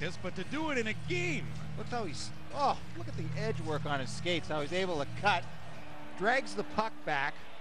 practice, but to do it in a game. Look how he's, oh, look at the edge work on his skates, how he's able to cut, drags the puck back,